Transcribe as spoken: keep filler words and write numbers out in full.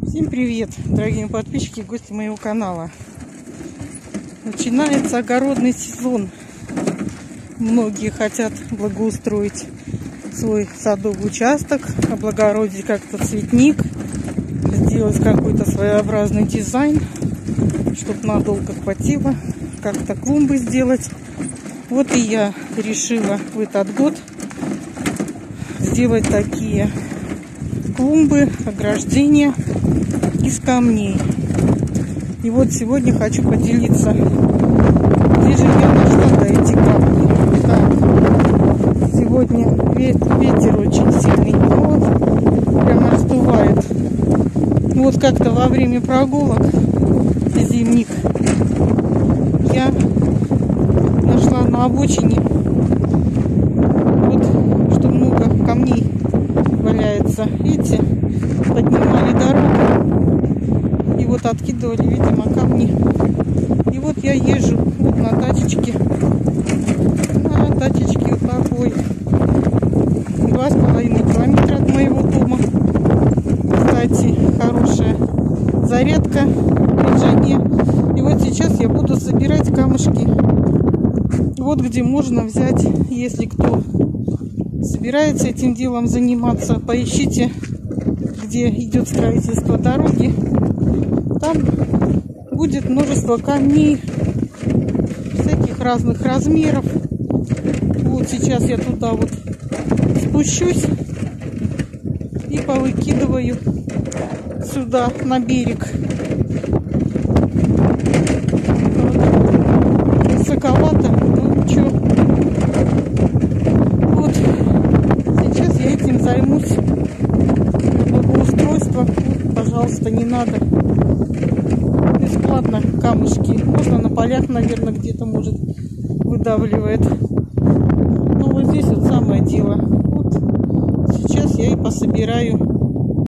Всем привет, дорогие подписчики и гости моего канала. Начинается огородный сезон. Многие хотят благоустроить свой садовый участок, облагородить как-то цветник, сделать какой-то своеобразный дизайн, чтобы надолго хватило, как-то клумбы сделать. Вот и я решила в этот год сделать такие клумбы, ограждения из камней. И вот сегодня хочу поделиться, где же я нашла эти камни. Так, сегодня ветер очень сильный, вот, прямо раздувает. Вот как-то во время прогулок зимних я нашла на обочине, вот, что много камней валяется. Видите, поднимали дорогу и вот откидывали, видимо, камни. И вот я езжу вот на тачечке, на тачечке вот такой, два с половиной километра от моего дома. Кстати, хорошая зарядка при жане. И вот сейчас я буду собирать камушки. Вот где можно взять, если кто собирается этим делом заниматься, поищите, где идет строительство дороги. Там будет множество камней всяких разных размеров. Вот сейчас я туда вот спущусь и повыкидываю сюда на берег. Высоковато, но ничего. Вот сейчас я этим займусь. Благоустройство, пожалуйста, не надо. Бесплатно камушки. Можно на полях, наверное, где-то, может, выдавливает. Ну, вот здесь вот самое дело. Вот сейчас я и пособираю